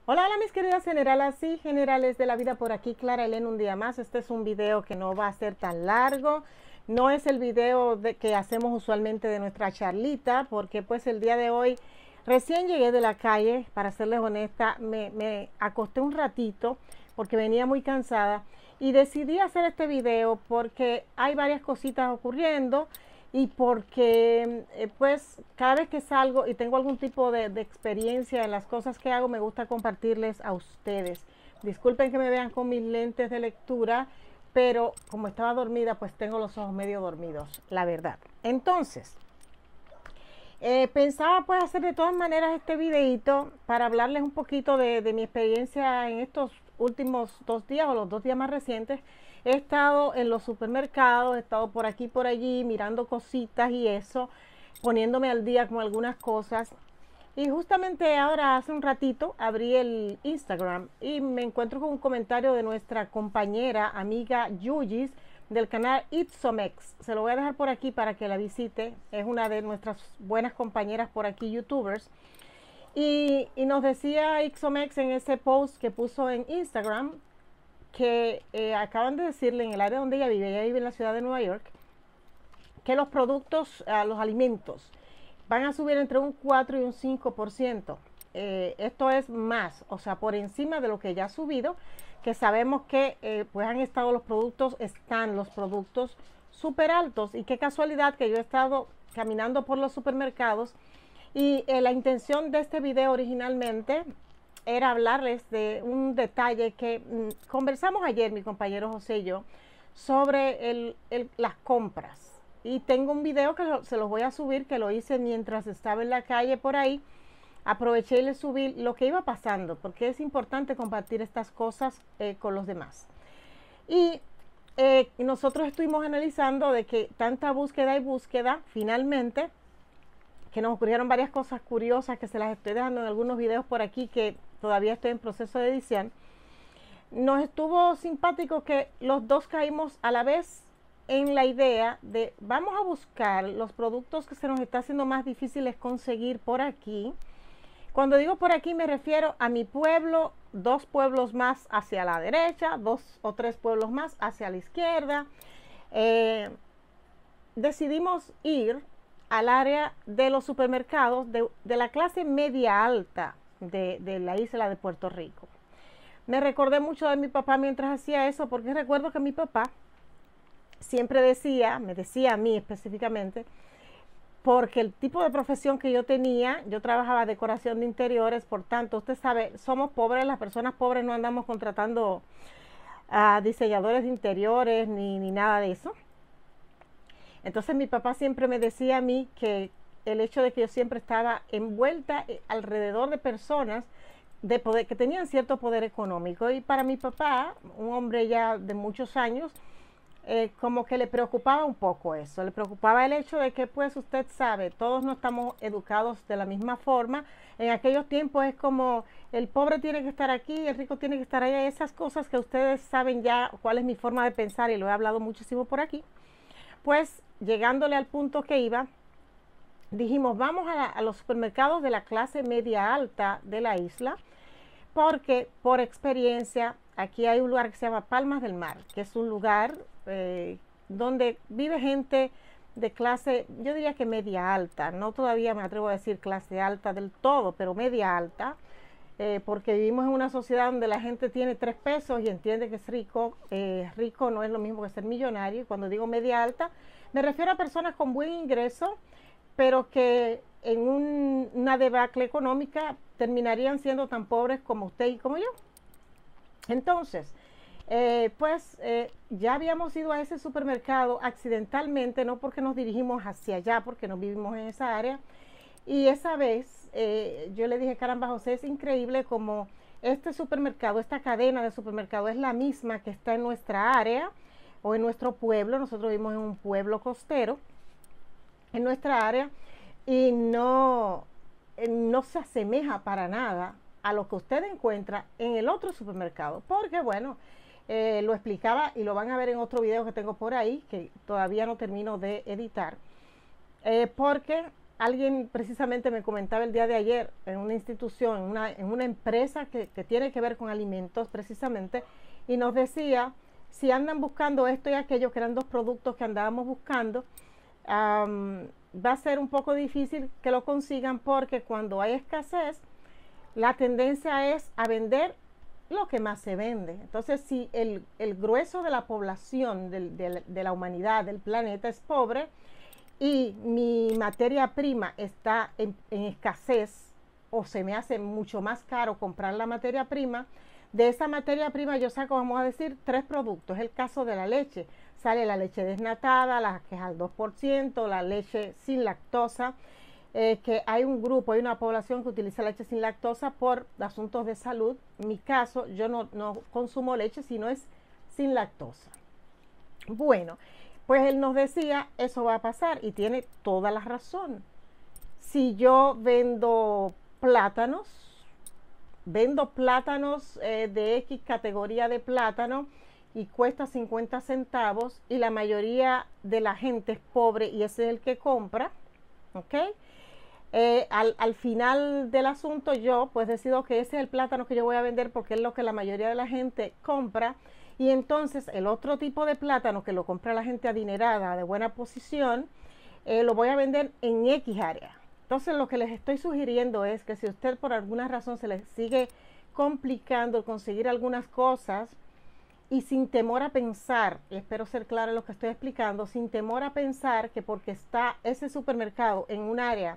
Hola, hola mis queridas generales y generales de la vida, por aquí Clara Elena un día más. Este es un video que no va a ser tan largo, no es el video que hacemos usualmente de nuestra charlita, porque pues el día de hoy recién llegué de la calle, para serles honesta, me acosté un ratito porque venía muy cansada y decidí hacer este video porque hay varias cositas ocurriendo y porque pues cada vez que salgo y tengo algún tipo de experiencia en las cosas que hago, me gusta compartirles a ustedes. Disculpen que me vean con mis lentes de lectura, pero como estaba dormida, pues tengo los ojos medio dormidos, la verdad. Entonces, pensaba pues hacer de todas maneras este videito para hablarles un poquito de mi experiencia en estos últimos 2 días o los 2 días más recientes. He estado en los supermercados, he estado por aquí por allí mirando cositas y eso, poniéndome al día con algunas cosas. Y justamente ahora, hace un ratito, abrí el Instagram y me encuentro con un comentario de nuestra compañera, amiga Yuyis, del canal Itzomex. Se lo voy a dejar por aquí para que la visite. Es una de nuestras buenas compañeras por aquí, youtubers. Y nos decía Itzomex en ese post que puso en Instagram que acaban de decirle en el área donde ella vive en la ciudad de Nueva York, que los productos, los alimentos, van a subir entre un 4 y un 5%. Esto es más, o sea, por encima de lo que ya ha subido, que sabemos que pues están los productos súper altos. Y qué casualidad que yo he estado caminando por los supermercados y la intención de este video originalmente era hablarles de un detalle que conversamos ayer, mi compañero José y yo, sobre las compras. Y tengo un video que se los voy a subir, que lo hice mientras estaba en la calle por ahí. Aproveché y le subí lo que iba pasando, porque es importante compartir estas cosas con los demás. Y nosotros estuvimos analizando de que tanta búsqueda y búsqueda, finalmente, que nos ocurrieron varias cosas curiosas que se las estoy dejando en algunos videos por aquí que todavía estoy en proceso de edición. Nos estuvo simpático que los dos caímos a la vez en la idea de vamos a buscar los productos que se nos está haciendo más difíciles conseguir por aquí. Cuando digo por aquí me refiero a mi pueblo, 2 pueblos más hacia la derecha, 2 o 3 pueblos más hacia la izquierda. Decidimos ir al área de los supermercados de la clase media alta de la isla de Puerto Rico. Me recordé mucho de mi papá mientras hacía eso, porque recuerdo que mi papá siempre me decía a mí específicamente, porque el tipo de profesión que yo tenía, yo trabajaba decoración de interiores, por tanto, usted sabe, somos pobres, las personas pobres no andamos contratando a diseñadores de interiores ni nada de eso. Entonces mi papá siempre me decía a mí que el hecho de que yo siempre estaba envuelta alrededor de personas de poder, que tenían cierto poder económico, y para mi papá, un hombre ya de muchos años, como que le preocupaba un poco eso, le preocupaba el hecho de que pues usted sabe, todos no estamos educados de la misma forma. En aquellos tiempos es como el pobre tiene que estar aquí, el rico tiene que estar allá, esas cosas que ustedes saben ya cuál es mi forma de pensar y lo he hablado muchísimo por aquí. Pues llegándole al punto que iba, dijimos vamos a los supermercados de la clase media alta de la isla, porque por experiencia aquí hay un lugar que se llama Palmas del Mar, que es un lugar donde vive gente de clase, yo diría que media alta, no todavía me atrevo a decir clase alta del todo, pero media alta, porque vivimos en una sociedad donde la gente tiene 3 pesos y entiende que es rico. Rico no es lo mismo que ser millonario. Y cuando digo media alta, me refiero a personas con buen ingreso, pero que en una debacle económica terminarían siendo tan pobres como usted y como yo. Entonces, ya habíamos ido a ese supermercado accidentalmente, no porque nos dirigimos hacia allá, porque no vivimos en esa área. Y esa vez yo le dije, caramba, José, es increíble como este supermercado, esta cadena de supermercado es la misma que está en nuestra área o en nuestro pueblo. Nosotros vivimos en un pueblo costero, en nuestra área, y no se asemeja para nada a lo que usted encuentra en el otro supermercado, porque bueno, lo explicaba y lo van a ver en otro video que tengo por ahí, que todavía no termino de editar, porque alguien precisamente me comentaba el día de ayer en una institución, en una empresa que tiene que ver con alimentos precisamente, y nos decía, si andan buscando esto y aquello, que eran dos productos que andábamos buscando, va a ser un poco difícil que lo consigan porque cuando hay escasez, la tendencia es a vender lo que más se vende. Entonces, si el grueso de la población de la humanidad, del planeta, es pobre y mi materia prima está en escasez o se me hace mucho más caro comprar la materia prima, de esa materia prima yo saco, vamos a decir, 3 productos. Es el caso de la leche. Sale la leche desnatada, la que es al 2%, la leche sin lactosa, que hay un grupo, hay una población que utiliza leche sin lactosa por asuntos de salud. En mi caso, yo no consumo leche, sino es sin lactosa. Bueno, pues él nos decía, eso va a pasar y tiene toda la razón. Si yo vendo plátanos de X categoría de plátano y cuesta 50 centavos y la mayoría de la gente es pobre y ese es el que compra, ¿ok? Al final del asunto yo pues decido que ese es el plátano que yo voy a vender porque es lo que la mayoría de la gente compra, y entonces el otro tipo de plátano que lo compra la gente adinerada, de buena posición, lo voy a vender en X área. Entonces lo que les estoy sugiriendo es que si usted por alguna razón se le sigue complicando el conseguir algunas cosas y sin temor a pensar, y espero ser clara en lo que estoy explicando, sin temor a pensar que porque está ese supermercado en un área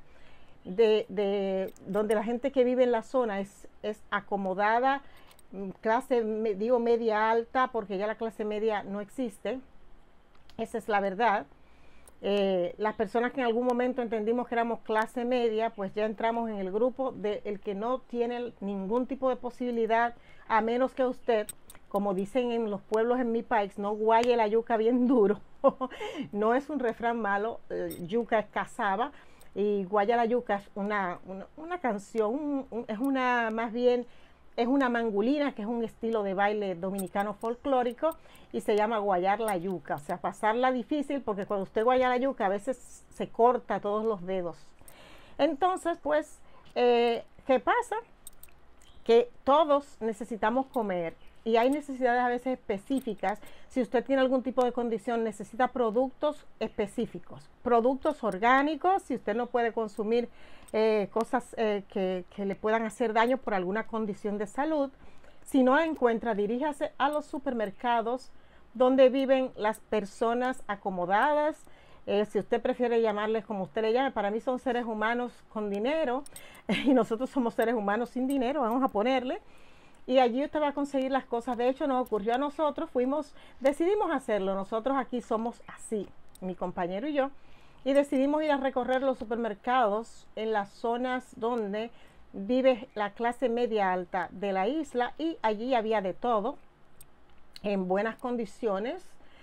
donde la gente que vive en la zona es acomodada, clase, digo media alta, porque ya la clase media no existe, esa es la verdad. Las personas que en algún momento entendimos que éramos clase media, pues ya entramos en el grupo del que no tiene ningún tipo de posibilidad, a menos que usted, como dicen en los pueblos en mi país, no guaye la yuca bien duro. No es un refrán malo, yuca es cazaba, y guaya la yuca es una canción, es una, más bien, es una mangulina, que es un estilo de baile dominicano folclórico, y se llama guayar la yuca, o sea, pasarla difícil, porque cuando usted guaya la yuca a veces se corta todos los dedos. Entonces, pues, ¿qué pasa? Que todos necesitamos comer y hay necesidades a veces específicas. Si usted tiene algún tipo de condición, necesita productos específicos, productos orgánicos. Si usted no puede consumir cosas que le puedan hacer daño por alguna condición de salud, si no la encuentra, diríjase a los supermercados donde viven las personas acomodadas. Si usted prefiere llamarles como usted le llame, para mí son seres humanos con dinero y nosotros somos seres humanos sin dinero, vamos a ponerle. Y allí usted va a conseguir las cosas. De hecho, nos ocurrió a nosotros, decidimos hacerlo. Nosotros aquí somos así, mi compañero y yo, y decidimos ir a recorrer los supermercados en las zonas donde vive la clase media alta de la isla, y allí había de todo, en buenas condiciones.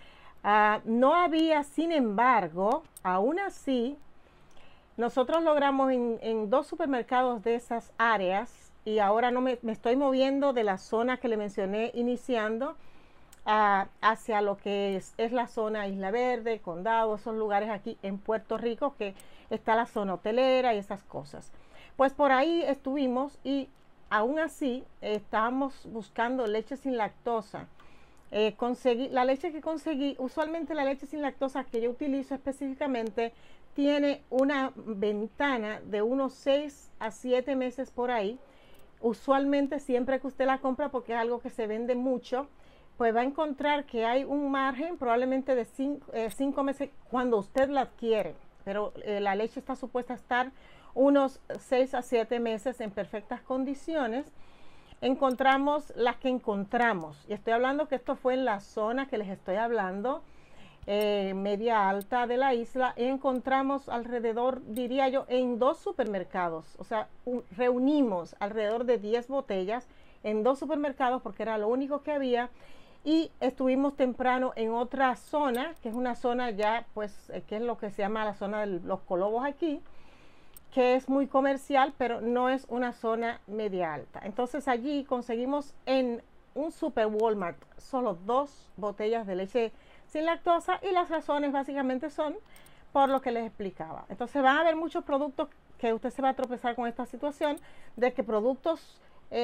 No había, sin embargo, aún así, nosotros logramos en 2 supermercados de esas áreas, y ahora no me estoy moviendo de la zona que le mencioné iniciando hacia lo que es la zona Isla Verde, Condado, esos lugares aquí en Puerto Rico, que está la zona hotelera y esas cosas. Pues por ahí estuvimos y aún así estábamos buscando leche sin lactosa. Conseguí la leche que conseguí, usualmente la leche sin lactosa que yo utilizo específicamente tiene una ventana de unos 6 a 7 meses por ahí. Usualmente siempre que usted la compra, porque es algo que se vende mucho, pues va a encontrar que hay un margen probablemente de 5 meses cuando usted la adquiere, pero la leche está supuesta a estar unos 6 a 7 meses en perfectas condiciones. Encontramos las que encontramos, y estoy hablando que esto fue en la zona que les estoy hablando, media alta de la isla, y encontramos alrededor, diría yo, en 2 supermercados, o sea, reunimos alrededor de 10 botellas en 2 supermercados porque era lo único que había, y estuvimos temprano en otra zona, que es una zona ya, pues, que es lo que se llama la zona de los Colobos aquí, que es muy comercial, pero no es una zona media alta. Entonces allí conseguimos en un super Walmart solo 2 botellas de leche sin lactosa, y las razones básicamente son por lo que les explicaba. Entonces van a haber muchos productos que usted se va a tropezar con esta situación de que productos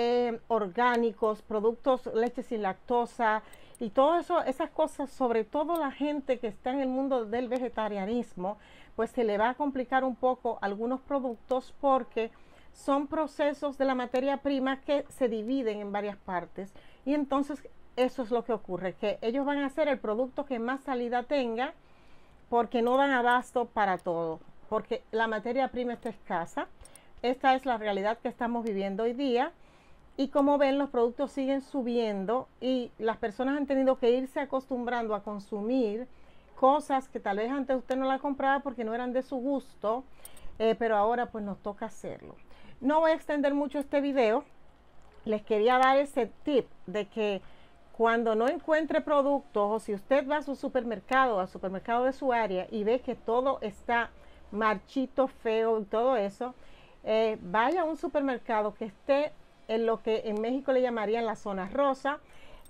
orgánicos, productos leche sin lactosa y todo eso, esas cosas, sobre todo la gente que está en el mundo del vegetarianismo, pues se le va a complicar un poco algunos productos porque son procesos de la materia prima que se dividen en varias partes y entonces eso es lo que ocurre, que ellos van a hacer el producto que más salida tenga porque no dan abasto para todo, porque la materia prima está escasa. Esta es la realidad que estamos viviendo hoy día y como ven los productos siguen subiendo y las personas han tenido que irse acostumbrando a consumir cosas que tal vez antes usted no la compraba porque no eran de su gusto, pero ahora pues nos toca hacerlo. No voy a extender mucho este video, les quería dar ese tip de que cuando no encuentre productos o si usted va a su supermercado, al supermercado de su área y ve que todo está marchito, feo y todo eso, vaya a un supermercado que esté en lo que en México le llamarían la zona rosa,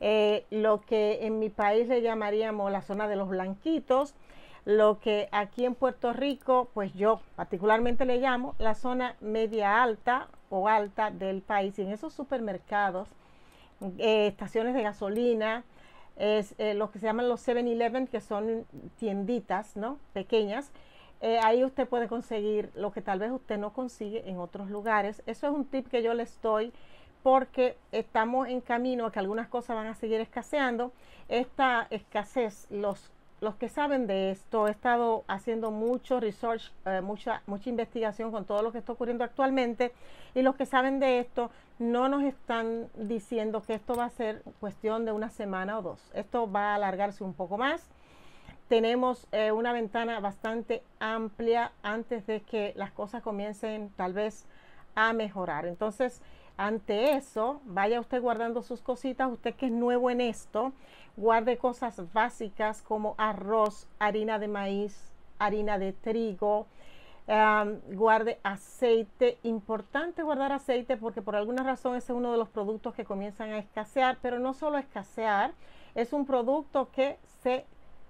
lo que en mi país le llamaríamos la zona de los blanquitos, lo que aquí en Puerto Rico, pues yo particularmente le llamo la zona media alta o alta del país. Y en esos supermercados, estaciones de gasolina, lo que se llaman los 7-Eleven, que son tienditas, ¿no? Pequeñas. Ahí usted puede conseguir lo que tal vez usted no consigue en otros lugares. Eso es un tip que yo les doy porque estamos en camino a que algunas cosas van a seguir escaseando. Esta escasez, los que saben de esto, he estado haciendo mucho research, mucha investigación con todo lo que está ocurriendo actualmente y los que saben de esto no nos están diciendo que esto va a ser cuestión de una semana o dos. Esto va a alargarse un poco más. Tenemos una ventana bastante amplia antes de que las cosas comiencen tal vez a mejorar. Entonces, ante eso, vaya usted guardando sus cositas. Usted que es nuevo en esto, guarde cosas básicas como arroz, harina de maíz, harina de trigo, guarde aceite. Importante guardar aceite porque por alguna razón ese es uno de los productos que comienzan a escasear, pero no solo escasear, es un producto que se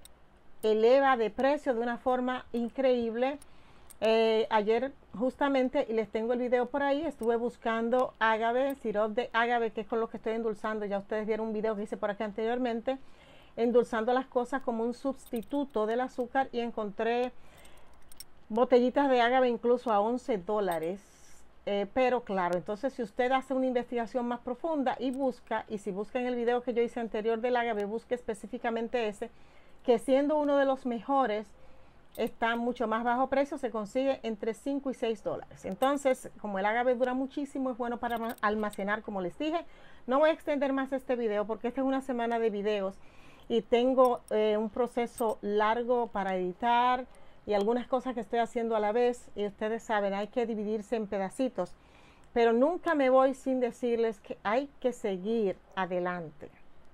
eleva de precio de una forma increíble. Ayer justamente, y les tengo el video por ahí, estuve buscando agave, sirope de agave, que es con lo que estoy endulzando. Ya ustedes vieron un video que hice por aquí anteriormente, endulzando las cosas como un sustituto del azúcar, y encontré botellitas de agave incluso a $11. Pero claro, entonces si usted hace una investigación más profunda y busca, y si busca en el video que yo hice anterior del agave, busque específicamente ese, que siendo uno de los mejores, está mucho más bajo precio, se consigue entre $5 y $6. Entonces, como el agave dura muchísimo, es bueno para almacenar, como les dije. No voy a extender más este video porque esta es una semana de videos y tengo un proceso largo para editar y algunas cosas que estoy haciendo a la vez, y ustedes saben, hay que dividirse en pedacitos, pero nunca me voy sin decirles que hay que seguir adelante.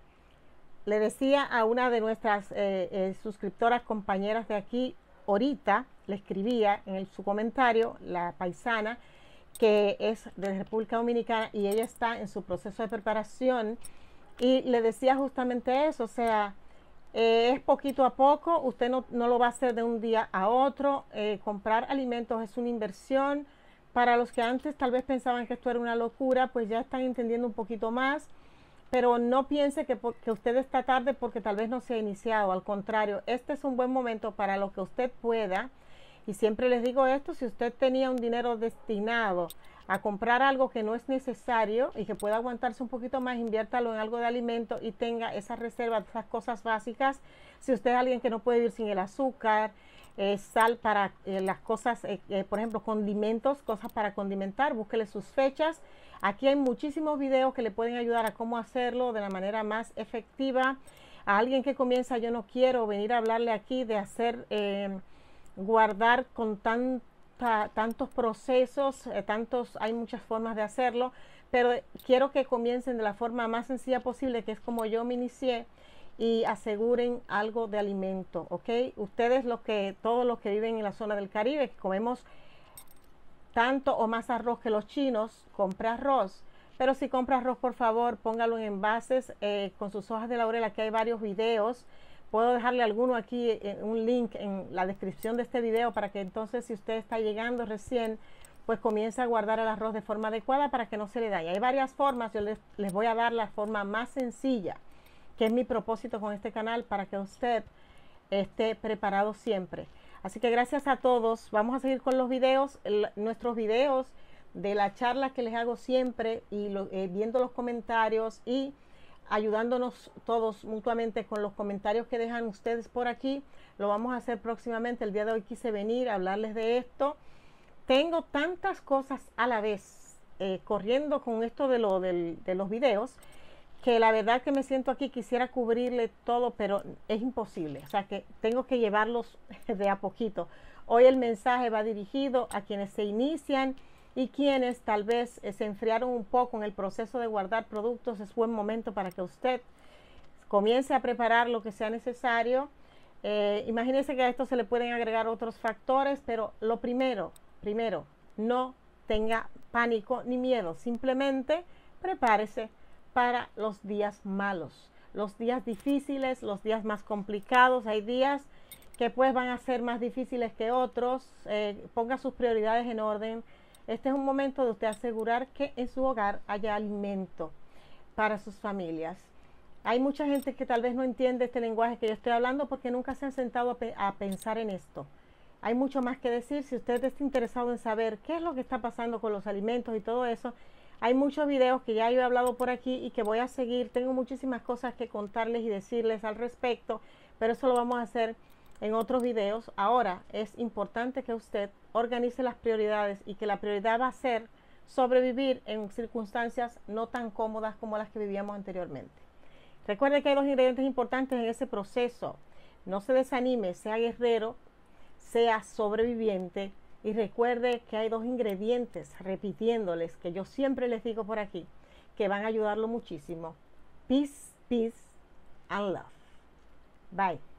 Le decía a una de nuestras suscriptoras, compañeras de aquí, ahorita le escribía en su comentario, la paisana, que es de República Dominicana y ella está en su proceso de preparación, y le decía justamente eso, o sea, es poquito a poco, usted no lo va a hacer de un día a otro. Comprar alimentos es una inversión. Para los que antes tal vez pensaban que esto era una locura, pues ya están entendiendo un poquito más. Pero no piense que usted está tarde porque tal vez no se ha iniciado. Al contrario, este es un buen momento para lo que usted pueda. Y siempre les digo esto: si usted tenía un dinero destinado a comprar algo que no es necesario y que pueda aguantarse un poquito más, inviértalo en algo de alimento y tenga esa reserva de esas cosas básicas. Si usted es alguien que no puede vivir sin el azúcar, sal para las cosas, por ejemplo, condimentos, cosas para condimentar, búsquele sus fechas. Aquí hay muchísimos videos que le pueden ayudar a cómo hacerlo de la manera más efectiva. A alguien que comienza, yo no quiero venir a hablarle aquí de hacer, guardar con tantos procesos, hay muchas formas de hacerlo, pero quiero que comiencen de la forma más sencilla posible, que es como yo me inicié, y aseguren algo de alimento, ¿ok? Ustedes, todos los que viven en la zona del Caribe, que comemos tanto o más arroz que los chinos, compre arroz. Pero si compra arroz, por favor, póngalo en envases con sus hojas de laurel. Aquí hay varios videos puedo dejarle alguno aquí, un link en la descripción de este video para que entonces si usted está llegando recién, pues comience a guardar el arroz de forma adecuada para que no se le dañe. Hay varias formas, yo les voy a dar la forma más sencilla, que es mi propósito con este canal, para que usted esté preparado siempre. Así que gracias a todos. Vamos a seguir con los videos, nuestros videos de la charla que les hago siempre, y viendo los comentarios y ayudándonos todos mutuamente con los comentarios que dejan ustedes por aquí. Lo vamos a hacer próximamente. El día de hoy quise venir a hablarles de esto. Tengo tantas cosas a la vez corriendo con esto de los videos, que la verdad que me siento aquí, quisiera cubrirle todo, pero es imposible. O sea que tengo que llevarlos de a poquito. Hoy el mensaje va dirigido a quienes se inician y quienes tal vez se enfriaron un poco en el proceso de guardar productos. Es buen momento para que usted comience a preparar lo que sea necesario. Imagínense que a esto se le pueden agregar otros factores, pero lo primero, no tenga pánico ni miedo. Simplemente prepárese para los días malos, los días difíciles, los días más complicados. Hay días que pues van a ser más difíciles que otros. Ponga sus prioridades en orden. Este es un momento de usted asegurar que en su hogar haya alimento para sus familias. Hay mucha gente que tal vez no entiende este lenguaje que yo estoy hablando porque nunca se han sentado a pensar en esto. Hay mucho más que decir. Si usted está interesado en saber qué es lo que está pasando con los alimentos y todo eso, hay muchos videos que ya yo he hablado por aquí y que voy a seguir. Tengo muchísimas cosas que contarles y decirles al respecto, pero eso lo vamos a hacer en otros videos. Ahora es importante que usted organice las prioridades, y que la prioridad va a ser sobrevivir en circunstancias no tan cómodas como las que vivíamos anteriormente. Recuerde que hay dos ingredientes importantes en ese proceso. No se desanime, sea guerrero, sea sobreviviente, y recuerde que hay dos ingredientes, repitiéndoles, que yo siempre les digo por aquí, que van a ayudarlo muchísimo. Peace, peace and love. Bye.